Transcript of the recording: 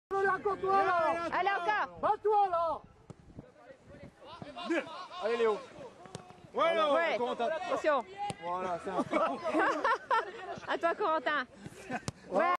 Raconte-toi là. Allez encore. Bats-toi là. Allez Léo. Ouais, Corentin. attention. Voilà, c'est un... À toi, Corentin. Ouais.